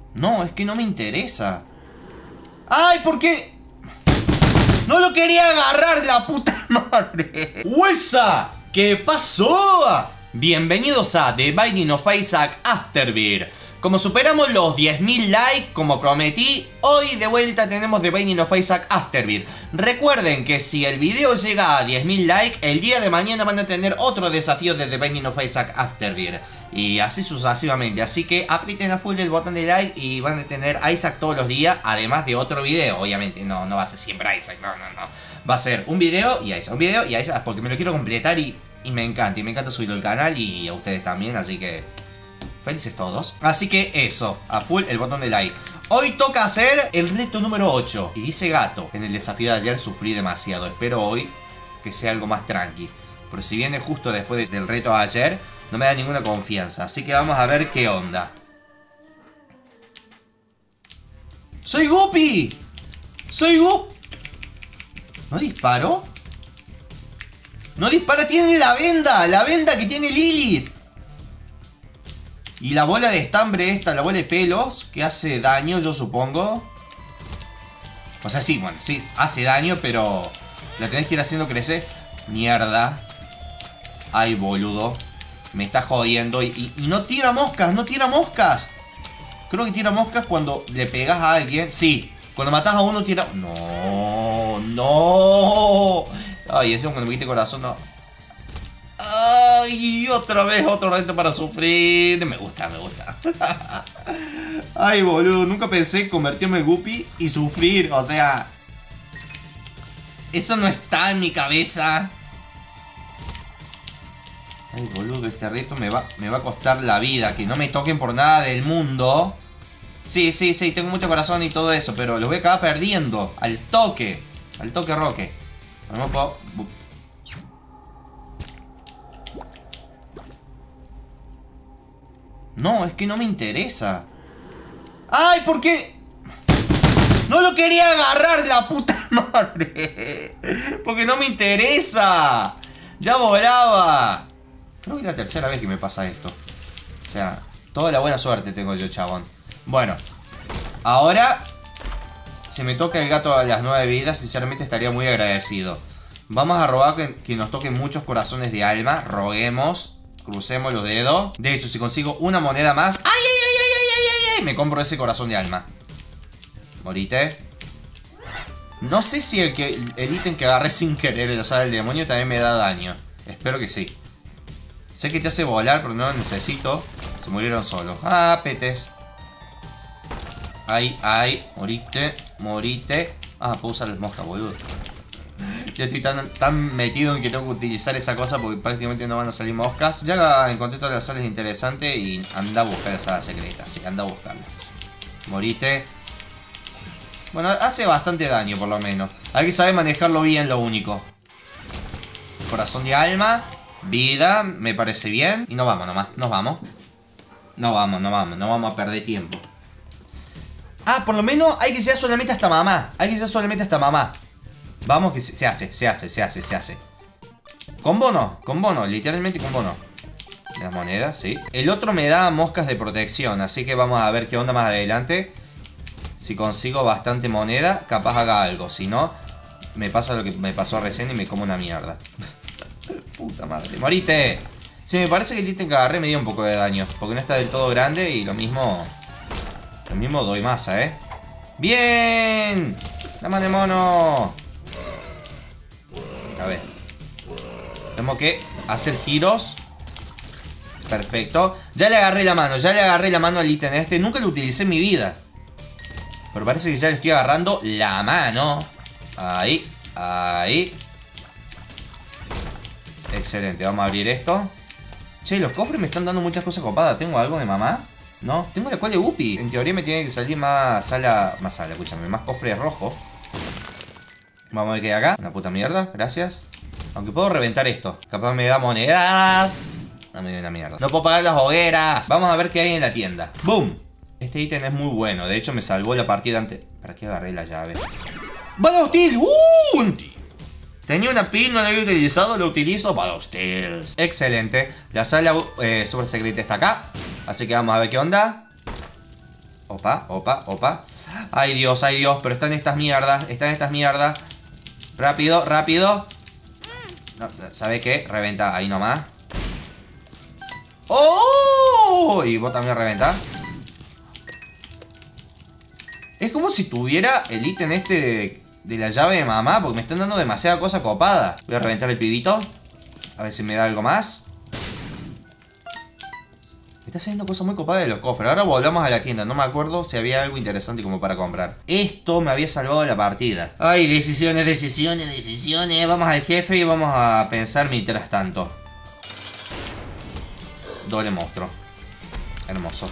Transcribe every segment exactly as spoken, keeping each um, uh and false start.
No, es que no me interesa. ¡Ay, por qué! ¡No lo quería agarrar, la puta madre! ¡Huesa! ¿Qué pasó? Bienvenidos a The Binding of Isaac Afterbirth. Como superamos los diez mil likes, como prometí, hoy de vuelta tenemos The Binding of Isaac Afterbirth. Recuerden que si el video llega a diez mil likes, el día de mañana van a tener otro desafío de The Binding of Isaac Afterbirth. Y así sucesivamente, así que aprieten a full el botón de like y van a tener a Isaac todos los días, además de otro video. Obviamente no, no va a ser siempre Isaac, no, no, no. Va a ser un video y Isaac, un video y Isaac, porque me lo quiero completar y, y me encanta. Y me encanta subirlo al canal y a ustedes también, así que felices todos. Así que eso, a full el botón de like. Hoy toca hacer el reto número ocho. Y dice Gato, en el desafío de ayer sufrí demasiado. Espero hoy que sea algo más tranqui. Pero si viene justo después del reto de ayer, no me da ninguna confianza. Así que vamos a ver qué onda. ¡Soy Guppy! ¡Soy Guppy! ¿No disparó? ¡No dispara! ¡Tiene la venda! ¡La venda que tiene Lilith! Y la bola de estambre esta, la bola de pelos, que hace daño, yo supongo. O sea, sí, bueno, sí, hace daño, pero la tenés que ir haciendo crecer. Mierda. Ay, boludo. Me está jodiendo. Y, y, y no tira moscas, no tira moscas. Creo que tira moscas cuando le pegas a alguien. Sí, cuando matas a uno tira... No, no. Ay, ese cuando me quite corazón, no. Ay, otra vez otro reto para sufrir. Me gusta, me gusta. Ay, boludo, nunca pensé convertirme en Guppy y sufrir. O sea, eso no está en mi cabeza. Ay, boludo, este reto me va, me va a costar la vida. Que no me toquen por nada del mundo. Sí, sí, sí, tengo mucho corazón y todo eso, pero lo voy a acabar perdiendo. Al toque. Al toque roque. No puedo... No, es que no me interesa. ¡Ay, por qué! ¡No lo quería agarrar, la puta madre! Porque no me interesa. Ya volaba. Creo que es la tercera vez que me pasa esto. O sea, toda la buena suerte tengo yo, chabón. Bueno, ahora, si me toca el gato a las nueve vidas, sinceramente estaría muy agradecido. Vamos a robar que, que nos toquen muchos corazones de alma. Roguemos. Crucemos los dedos. De hecho, si consigo una moneda más... ¡Ay, ay, ay, ay, ay, ay, ay! Me compro ese corazón de alma. Morite. No sé si el que el ítem que agarré sin querer, el azar del demonio, también me da daño. Espero que sí. Sé que te hace volar, pero no lo necesito. Se murieron solos. Ah, petes. Ay, ay. Morite. Morite. Ah, puedo usar las moscas, boludo. Ya estoy tan, tan metido en que tengo que utilizar esa cosa porque prácticamente no van a salir moscas. Ya encontré todas las salas interesantes y anda a buscar las salas secretas. Sí, anda a buscarlas. Morite. Bueno, hace bastante daño por lo menos. Hay que saber manejarlo bien, lo único. Corazón de alma. Vida, me parece bien. Y nos vamos nomás, nos vamos. No vamos, no vamos, no vamos a perder tiempo. Ah, por lo menos hay que ser solamente hasta mamá. Hay que ser solamente hasta mamá. Vamos que se, se hace, se hace, se hace, se hace. Combo no, combo no, literalmente combo no. Las monedas, sí. El otro me da moscas de protección, así que vamos a ver qué onda más adelante. Si consigo bastante moneda, capaz haga algo. Si no, me pasa lo que me pasó recién y me como una mierda. Puta madre, morite. Sí, me parece que el ítem que agarré me dio un poco de daño, porque no está del todo grande y lo mismo... Lo mismo doy masa, ¿eh? ¡Bien! ¡La mano de mono! A ver. Tenemos que hacer giros. Perfecto. Ya le agarré la mano, ya le agarré la mano al ítem este. Nunca lo utilicé en mi vida. Pero parece que ya le estoy agarrando la mano. Ahí, ahí. Excelente, vamos a abrir esto. Che, los cofres me están dando muchas cosas copadas. ¿Tengo algo de mamá? No, tengo la cual de Guppy. En teoría me tiene que salir más sala. Más sala, escúchame, más cofres rojos. Vamos a ver qué hay acá. Una puta mierda, gracias. Aunque puedo reventar esto. Capaz me da monedas. No me dio una mierda. No puedo pagar las hogueras. Vamos a ver qué hay en la tienda. ¡Boom! Este ítem es muy bueno. De hecho me salvó la partida antes. ¿Para qué agarré la llave? ¡Bala hostil! ¡Uh! Tenía una pin, no la había utilizado. Lo utilizo. Bala hostil. Excelente. La sala eh, super secreta está acá. Así que vamos a ver qué onda. Opa, opa, opa. Ay Dios, ay Dios, pero están estas mierdas. Están estas mierdas. Rápido, rápido. No, ¿sabe qué? Reventa ahí nomás. ¡Oh! Y vos también reventa. Es como si tuviera el ítem este de, de la llave de mamá, porque me están dando demasiada cosa copada. Voy a reventar el pibito. A ver si me da algo más. Me está haciendo cosas muy copadas de los cofres. Ahora volvamos a la tienda. No me acuerdo si había algo interesante como para comprar. Esto me había salvado la partida. Ay, decisiones, decisiones, decisiones. Vamos al jefe y vamos a pensar mientras tanto. Doble monstruo. Hermoso.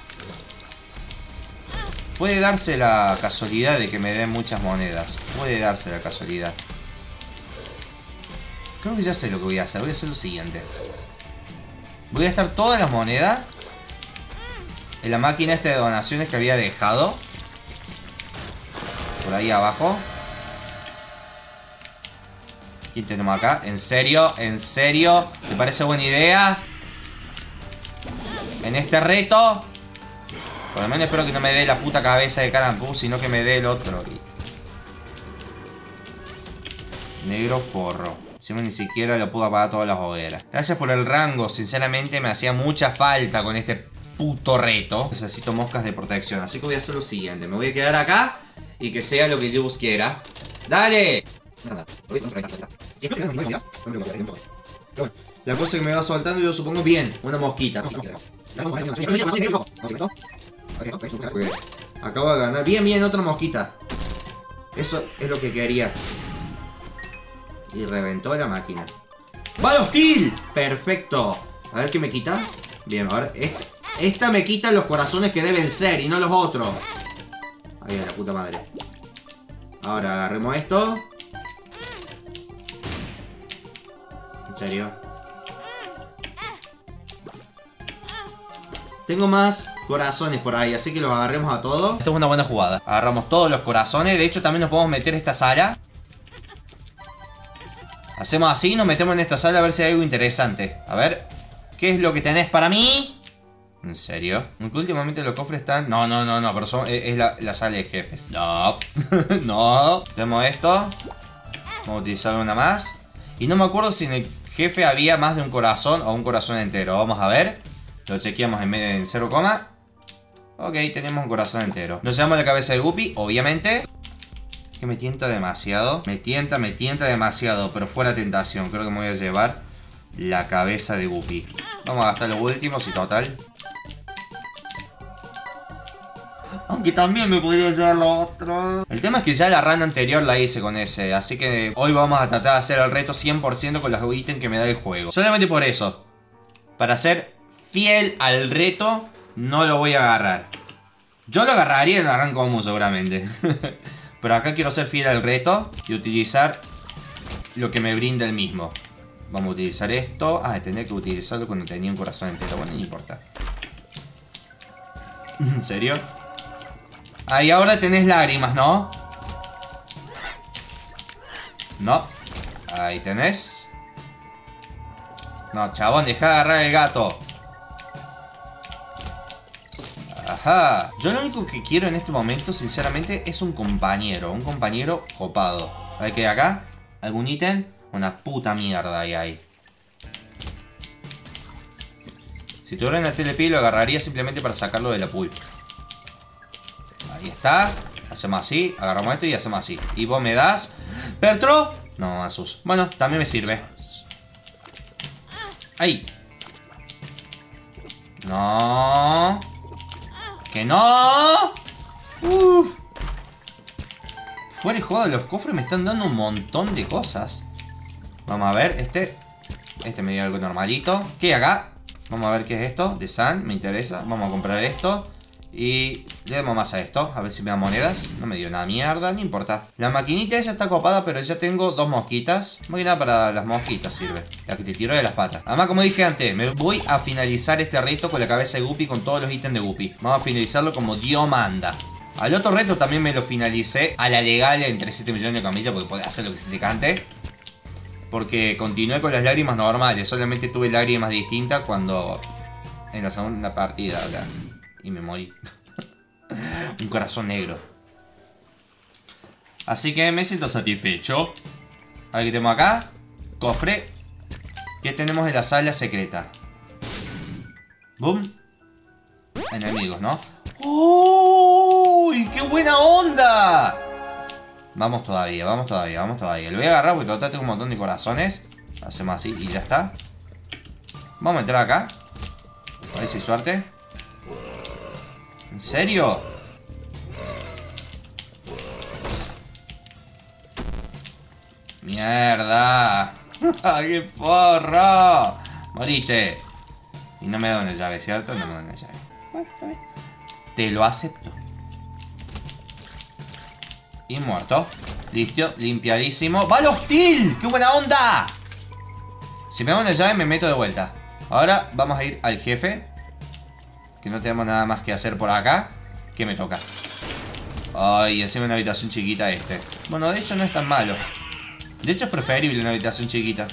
Puede darse la casualidad de que me den muchas monedas. Puede darse la casualidad. Creo que ya sé lo que voy a hacer. Voy a hacer lo siguiente. Voy a gastar todas las monedas en la máquina esta de donaciones que había dejado. Por ahí abajo. ¿Quién tenemos acá? ¿En serio? ¿En serio? ¿Te parece buena idea? En este reto. Por lo menos espero que no me dé la puta cabeza de Carampú, sino que me dé el otro. Negro forro. Encima ni siquiera lo puedo apagar todas las hogueras. Gracias por el rango. Sinceramente me hacía mucha falta con este puto reto. Necesito moscas de protección. Así que voy a hacer lo siguiente. Me voy a quedar acá y que sea lo que Jebus quiera. ¡Dale! La cosa que me va soltando yo supongo bien. Una mosquita. Acabo de ganar. Bien, bien, otra mosquita. Eso es lo que quería. Y reventó la máquina. ¡Bala hostil! Perfecto. A ver qué me quita. Bien, a ver. Esta, esta me quita los corazones que deben ser y no los otros. Ahí va la puta madre. Ahora agarremos esto. En serio. Tengo más corazones por ahí, así que los agarremos a todos. Esta es una buena jugada. Agarramos todos los corazones. De hecho, también nos podemos meter en esta sala. Hacemos así, nos metemos en esta sala a ver si hay algo interesante. A ver, ¿qué es lo que tenés para mí? ¿En serio? Aunque últimamente los cofres están... No, no, no, no, pero son... es la, la sala de jefes. No, no. Tenemos esto. Vamos a utilizar una más. Y no me acuerdo si en el jefe había más de un corazón o un corazón entero. Vamos a ver. Lo chequeamos en, en cero, ok, tenemos un corazón entero. Nos llevamos la cabeza de Guppy, obviamente. Que me tienta demasiado. Me tienta, me tienta demasiado. Pero fuera tentación. Creo que me voy a llevar la cabeza de Guppy. Vamos a gastar los últimos y total. Aunque también me podría llevar lo otro. El tema es que ya la run anterior la hice con ese. Así que hoy vamos a tratar de hacer el reto cien por ciento con los ítems que me da el juego. Solamente por eso. Para ser fiel al reto, no lo voy a agarrar. Yo lo agarraría en la run común seguramente. Pero acá quiero ser fiel al reto y utilizar lo que me brinda el mismo. Vamos a utilizar esto. Ah, tenía que utilizarlo cuando tenía un corazón entero. Bueno, no importa. ¿En serio? Ahí ahora tenés lágrimas, ¿no? No. Ahí tenés. No, chabón, deja de agarrar el gato. Ajá. Yo lo único que quiero en este momento, sinceramente, es un compañero. Un compañero copado. A ver qué hay acá. ¿Algún ítem? Una puta mierda ahí hay. Si tuviera en el telepí lo agarraría simplemente para sacarlo de la pool. Ahí está. Hacemos así. Agarramos esto y hacemos así. Y vos me das... ¿Pertro? No, Asus. Bueno, también me sirve. ¡Ahí! ¡No! ¡Que no! Uf. Fuera de joda, los cofres me están dando un montón de cosas. Vamos a ver, este Este me dio algo normalito. ¿Qué hay acá? Vamos a ver qué es esto. De Sun, me interesa. Vamos a comprar esto. Y le damos más a esto. A ver si me da monedas. No me dio nada mierda, no importa. La maquinita esa está copada, pero ya tengo dos mosquitas. Más que nada para las mosquitas sirve. La que te tiro de las patas. Además, como dije antes, me voy a finalizar este reto con la cabeza de Guppy, con todos los ítems de Guppy. Vamos a finalizarlo como Dios manda. Al otro reto también me lo finalicé a la legal entre siete millones de camillas, porque podés hacer lo que se te cante. Porque continué con las lágrimas normales. Solamente tuve lágrimas distintas cuando... en la segunda partida, o sea, y me morí. Un corazón negro. Así que me siento satisfecho. A ver qué tenemos acá. Cofre. ¿Qué tenemos en la sala secreta? Boom. Enemigos, ¿no? ¡Uy! ¡Qué buena onda! Vamos todavía, vamos todavía, vamos todavía. Lo voy a agarrar porque total tengo un montón de corazones. Hacemos así y ya está. Vamos a entrar acá. A ver si hay suerte. ¿En serio? ¡Mierda! ¡Qué porro! Moriste. Y no me da una llave, ¿cierto? No me da una llave. Bueno, está bien. Te lo acepto. Y muerto. Listo, limpiadísimo. ¡Bala hostil! ¡Qué buena onda! Si me da una llave me meto de vuelta. Ahora vamos a ir al jefe. Que no tenemos nada más que hacer por acá. ¿Qué me toca? Ay, encima una habitación chiquita este. Bueno, de hecho no es tan malo. De hecho es preferible una habitación chiquita.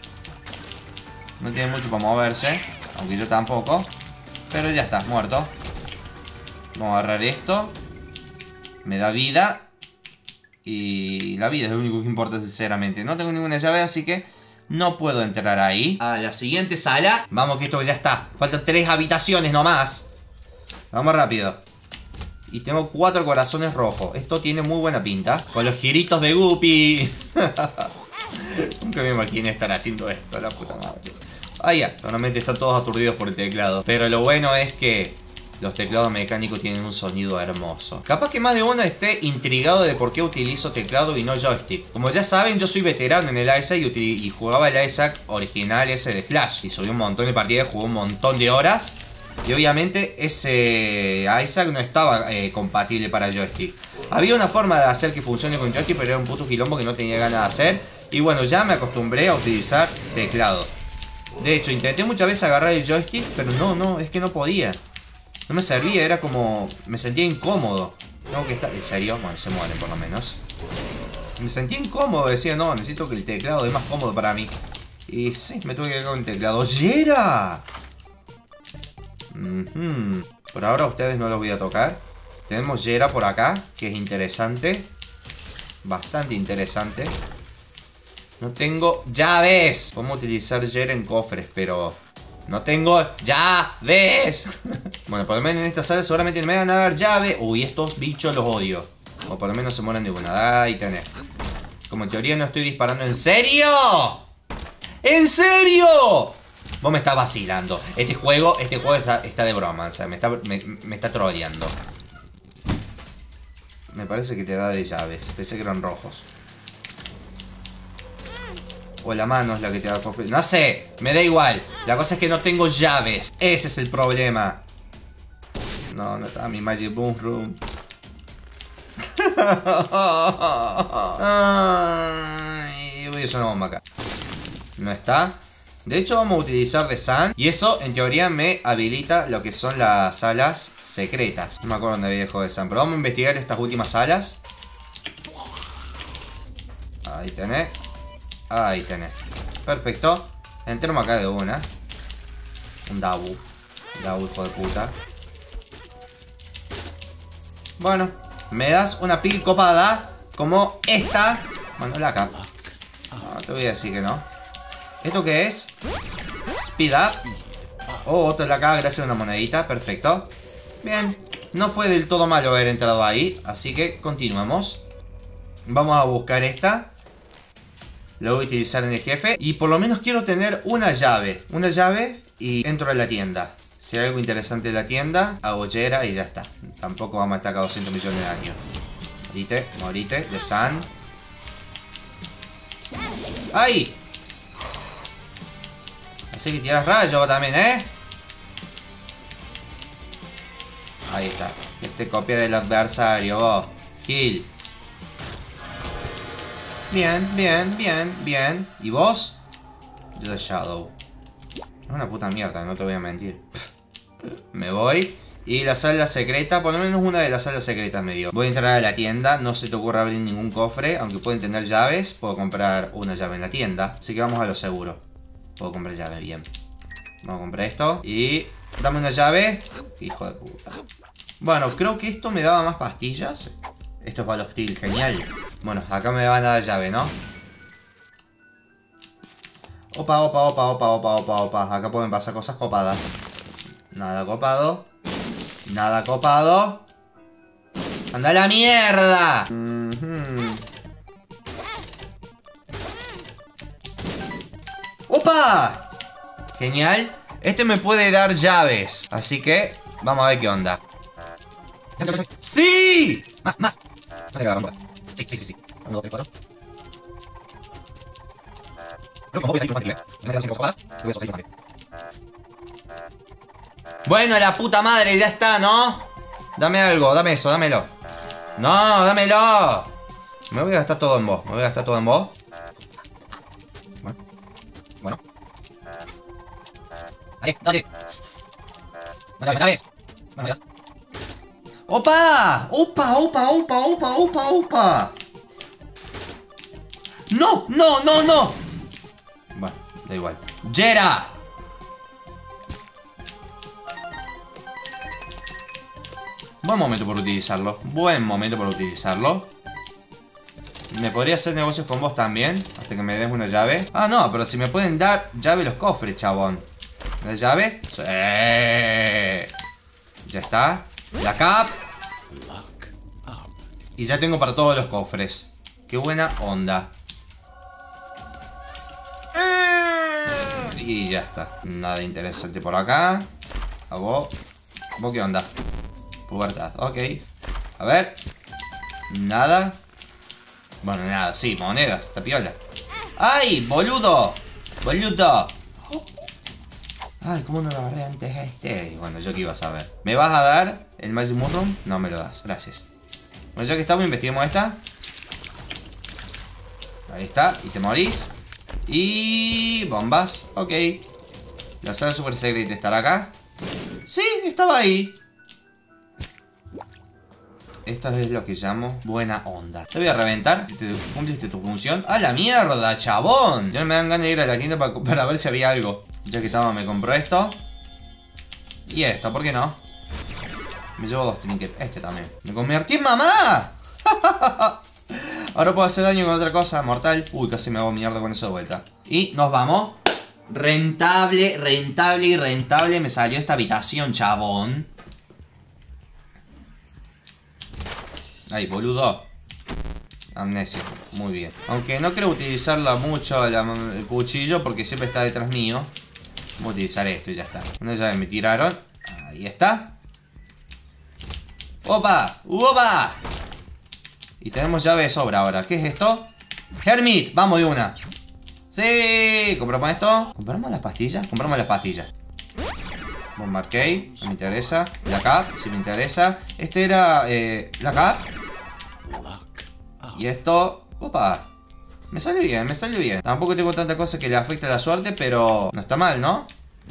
No tiene mucho para moverse. Aunque yo tampoco. Pero ya está, muerto. Vamos a agarrar esto. Me da vida. Y la vida es lo único que importa, sinceramente. No tengo ninguna llave, así que no puedo entrar ahí. A la siguiente sala. Vamos que esto ya está. Faltan tres habitaciones nomás. Vamos rápido. Y tengo cuatro corazones rojos. Esto tiene muy buena pinta. Con los giritos de Guppy. Nunca me imaginé estar haciendo esto, la puta madre. Ah, ya. Normalmente están todos aturdidos por el teclado. Pero lo bueno es que los teclados mecánicos tienen un sonido hermoso. Capaz que más de uno esté intrigado de por qué utilizo teclado y no joystick. Como ya saben, yo soy veterano en el Isaac y, y jugaba el Isaac original ese de Flash. Y subí un montón de partidas, jugué un montón de horas. Y obviamente ese Isaac no estaba eh, compatible para joystick. Había una forma de hacer que funcione con joystick, pero era un puto quilombo que no tenía ganas de hacer. Y bueno, ya me acostumbré a utilizar teclado. De hecho, intenté muchas veces agarrar el joystick, pero no, no, es que no podía. No me servía, era como... me sentía incómodo. Tengo que estar... ¿En serio? Bueno, se mueren por lo menos. Me sentía incómodo, decía, no, necesito que el teclado es más cómodo para mí. Y sí, me tuve que quedar con el teclado. ¡Yera! Uh-huh. Por ahora a ustedes no los voy a tocar. Tenemos Yera por acá, que es interesante. Bastante interesante. No tengo llaves. Podemos utilizar Yera en cofres, pero... no tengo llaves. Bueno, por lo menos en esta sala seguramente me van a dar llave. Uy, estos bichos los odio. O por lo menos se mueren de una. Ahí tenés. Como en teoría no estoy disparando. ¿En serio? ¿En serio? Vos me estás vacilando. Este juego, este juego está, está de broma. O sea, me está, me, me está trolleando. Me parece que te da de llaves. Pensé que eran rojos. O la mano es la que te da cofre. No sé, me da igual. La cosa es que no tengo llaves. Ese es el problema. No, no está mi Magic Boom Room. Ay, voy a usar una bomba acá. No está. De hecho vamos a utilizar The Sun. Y eso en teoría me habilita lo que son las salas secretas. No me acuerdo dónde había dejado The Sun, pero vamos a investigar estas últimas salas. Ahí tenés. Ahí tenés. Perfecto. Entremos acá de una. Un Dabu. Dabu, hijo de puta. Bueno. Me das una pil copada como esta. Bueno, la capa. No, te voy a decir que no. ¿Esto qué es? Speed up. Oh, otra la acá gracias a una monedita. Perfecto. Bien. No fue del todo malo haber entrado ahí. Así que continuamos. Vamos a buscar esta. La voy a utilizar en el jefe. Y por lo menos quiero tener una llave. Una llave y entro a la tienda. Si hay algo interesante en la tienda, hago Yera y ya está. Tampoco vamos a estar acá doscientos millones de daño. Morite, morite, de Sun. ¡Ay! Así que tiras rayos también, ¿eh? Ahí está. Este copia del adversario, vos. Kill. Bien, bien, bien, bien. ¿Y vos? The Shadow. Es una puta mierda, no te voy a mentir. Me voy. Y la sala secreta, por lo menos una de las salas secretas me dio. Voy a entrar a la tienda, no se te ocurra abrir ningún cofre. Aunque pueden tener llaves, puedo comprar una llave en la tienda. Así que vamos a lo seguro. Puedo comprar llave, bien. Vamos a comprar esto. Y... dame una llave. Hijo de puta. Bueno, creo que esto me daba más pastillas. Esto es para los Steel, genial. Bueno, acá me van a dar llave, ¿no? Opa, opa, opa, opa, opa, opa, opa. Acá pueden pasar cosas copadas. Nada copado. Nada copado. ¡Anda a la mierda! Mm-hmm. ¡Opa! Genial. Este me puede dar llaves. Así que vamos a ver qué onda. ¡Sí! Más, más. Sí, sí, sí, sí. uno, dos, tres, cuatro. Creo que voy a salir infantil, ¿eh? Me quedan cinco cosas. Voy a salir infantil. Bueno, la puta madre, ya está, ¿no? Dame algo, dame eso, dámelo. No, dámelo. Me voy a gastar todo en vos. Me voy a gastar todo en vos. Bueno. Bueno. Dale, dale. No sabes, no sabes. Bueno, ya. ¡Opa! ¡Opa, opa, opa, opa, opa, opa! ¡No, no, no, no! Bueno, da igual. ¡Jera! Buen momento por utilizarlo. Buen momento por utilizarlo. Me podría hacer negocios con vos también. Hasta que me des una llave. Ah, no, pero si me pueden dar llave los cofres, chabón. ¿La llave? Sí. Ya está. La cap. Y ya tengo para todos los cofres. Qué buena onda. Y ya está. Nada interesante por acá. A vos. ¿Vos qué onda? Pubertad, ok. A ver. Nada. Bueno, nada, sí, monedas, esta piola. ¡Ay, boludo! ¡Boludo! Ay, ¿cómo no lo agarré antes a este? Bueno, yo qué iba a saber. ¿Me vas a dar el Magic Mushroom? No me lo das, gracias. Bueno, ya que estamos, investiguemos esta. Ahí está, y te morís. Y... bombas, ok. La sala super secret estará acá. Sí, estaba ahí. Esto es lo que llamo buena onda. Te voy a reventar. ¿Te cumpliste tu función? ¡A la mierda, chabón! Ya no me dan ganas de ir a la tienda para, para ver si había algo. Ya que estaba, me compro esto. Y esto, ¿por qué no? Me llevo dos trinkets. Este también. ¡Me convertí en mamá! Ahora puedo hacer daño con otra cosa mortal. Uy, casi me hago mierda con eso de vuelta. Y nos vamos. Rentable, rentable y rentable me salió esta habitación, chabón. Ay, boludo. Amnesia, muy bien. Aunque no quiero utilizarla mucho la, el cuchillo porque siempre está detrás mío. Voy a utilizar esto y ya está. Una llave me tiraron. Ahí está. ¡Opa! ¡Opa! Y tenemos llave de sobra ahora. ¿Qué es esto? Hermit, vamos de una. Sí, compramos esto. ¿Compramos las pastillas? Compramos las pastillas. Bomb Arcade, no me interesa. La cap, si me interesa. Este era eh, la cap. Y esto, opa, me sale bien, me sale bien. Tampoco tengo tanta cosa que le afecte a la suerte, pero no está mal, ¿no?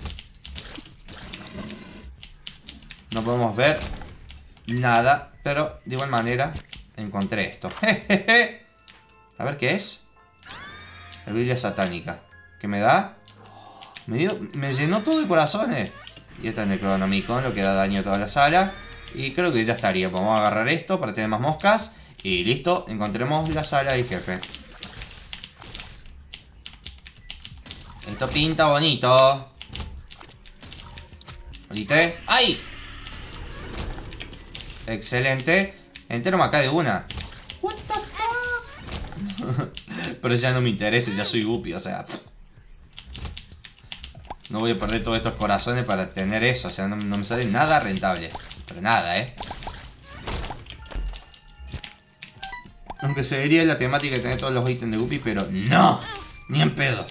No podemos ver nada, pero de igual manera encontré esto. A ver qué es. La Biblia satánica. ¿Qué me da? Me, dio, me llenó todo de corazones. Y esto es Necronomicon, lo que da daño a toda la sala. Y creo que ya estaría. Vamos a agarrar esto para tener más moscas. Y listo, encontremos la sala del jefe. Esto pinta bonito. ¿Olite? ¡Ay! Excelente. Entero acá de una. What the fuck? Pero ya no me interesa, ya soy Guppy, o sea. No voy a perder todos estos corazones para tener eso. O sea, no, no me sale nada rentable. Pero nada, eh. Aunque se vería la temática de tener todos los ítems de Guppy, pero no, ni en pedo.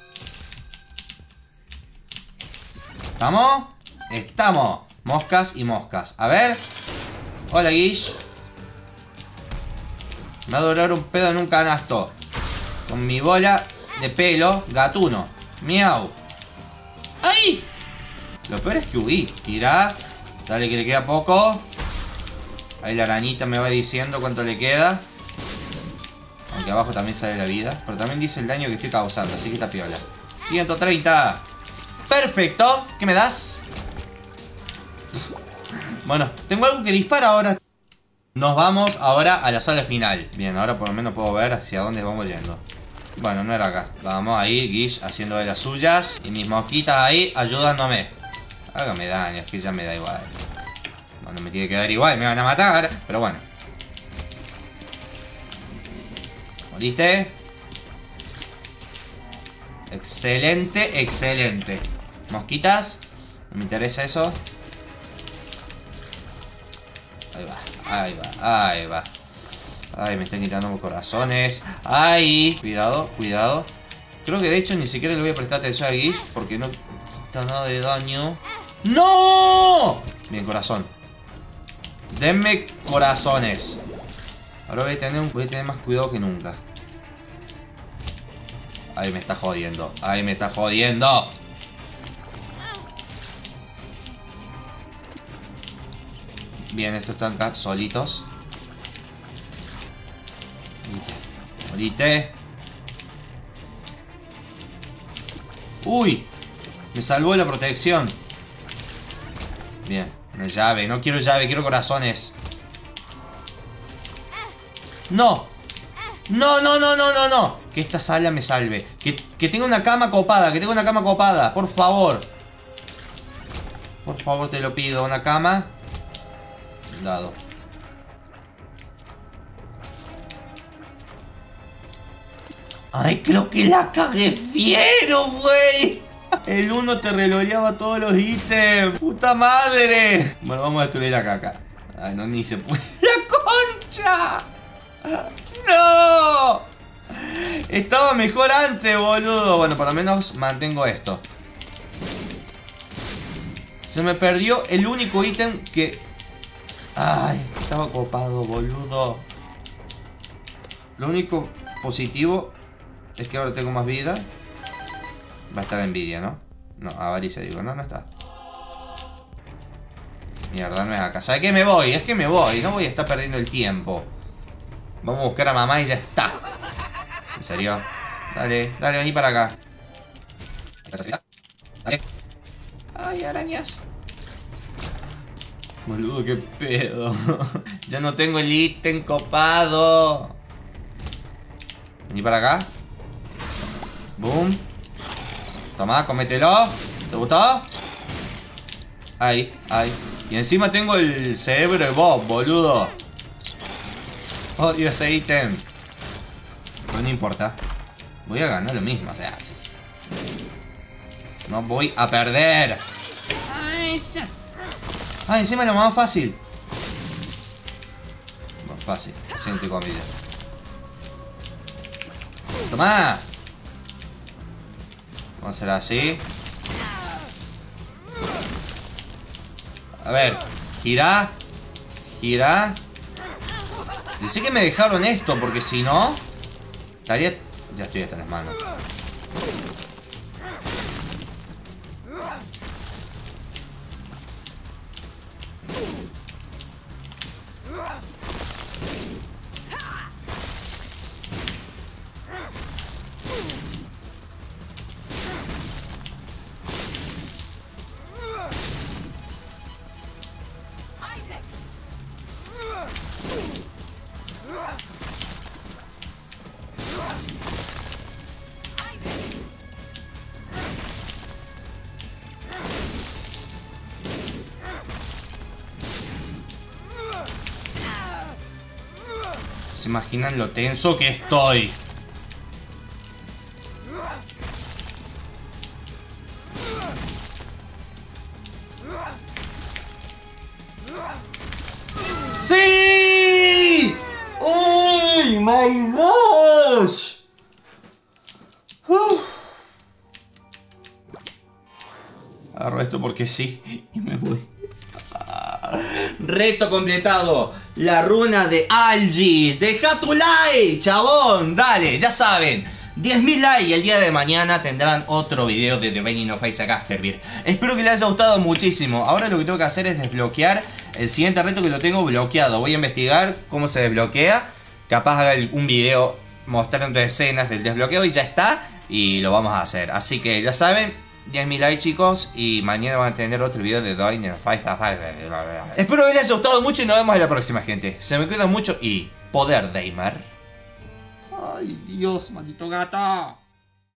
¿Estamos? Estamos. Moscas y moscas. A ver. Hola, Guish. Me va a durar un pedo en un canasto. Con mi bola de pelo gatuno. Miau. ¡Ay! Lo peor es que huí. Tirá. Dale que le queda poco. Ahí la arañita me va diciendo cuánto le queda. Aunque abajo también sale la vida. Pero también dice el daño que estoy causando. Así que está piola. ciento treinta. Perfecto. ¿Qué me das? Bueno, tengo algo que dispara ahora. Nos vamos ahora a la sala final. Bien, ahora por lo menos puedo ver hacia dónde vamos yendo. Bueno, no era acá. Vamos ahí, Guish haciendo de las suyas. Y mis mosquitas ahí ayudándome. Hágame daño, es que ya me da igual. Bueno, me tiene que dar igual, me van a matar. Pero bueno. ¿Moriste? Excelente, excelente. Mosquitas. No me interesa eso. Ahí va, ahí va, ahí va. Ay, me están quitando los corazones. Ay, cuidado, cuidado. Creo que de hecho ni siquiera le voy a prestar atención a Guish porque no quita nada de daño. ¡No! Bien, corazón. Denme corazones. Ahora voy a tener, voy a tener más cuidado que nunca. Ahí me está jodiendo. Ahí me está jodiendo. Bien, estos están acá solitos. Morite. Morite. Uy. Me salvó la protección. Bien. Una llave. No quiero llave, quiero corazones. No. No, no, no, no, no, no. Que esta sala me salve. Que, que tenga una cama copada. Que tenga una cama copada. Por favor. Por favor, te lo pido. Una cama. Dado. Ay, creo que la cagué fiero, güey. El uno te relojeaba todos los ítems. ¡Puta madre! Bueno, vamos a destruir la caca. Ay, no, ni se puede. ¡La concha! ¡No! Estaba mejor antes, boludo. Bueno, por lo menos mantengo esto. Se me perdió el único ítem que... Ay, estaba copado, boludo. Lo único positivo es que ahora tengo más vida. Va a estar envidia, ¿no? No, avaricia digo, no, no está. Mierda, no es acá. ¿Sabes qué? Me voy, es que me voy. No voy a estar perdiendo el tiempo. Vamos a buscar a mamá y ya está. ¿En serio? Dale, dale, vení para acá. Dale. Ay, arañas. Boludo, qué pedo. Ya no tengo el ítem copado. Vení para acá. Boom. Toma, cómetelo. ¿Te gustó? Ahí, ahí. Y encima tengo el cerebro de Bob, boludo. Odio ese ítem. Pero no importa. Voy a ganar lo mismo, o sea. No voy a perder. Ah, encima lo más fácil. Más fácil, siente comida. Toma. Vamos a hacer así. A ver, gira. Gira. Dice que me dejaron esto, porque si no estaría... Ya estoy hasta las manos. ¿Se imaginan lo tenso que estoy? ¡Sí! ¡Oh my gosh! Uf. Agarro esto porque sí y me voy. Reto completado. La runa de Algis. Deja tu like, chabón. Dale, ya saben, diez mil likes y el día de mañana tendrán otro video de The Binding of Isaac Afterbirth. Espero que les haya gustado muchísimo. Ahora lo que tengo que hacer es desbloquear el siguiente reto, que lo tengo bloqueado. Voy a investigar cómo se desbloquea. Capaz haga un video mostrando escenas del desbloqueo y ya está. Y lo vamos a hacer. Así que ya saben, diez mil likes, chicos, y mañana van a tener otro video de Doing in Five Five. Espero que les haya gustado mucho y nos vemos en la próxima, gente. Se me cuidan mucho y poder Daymar. Ay, Dios, maldito gato.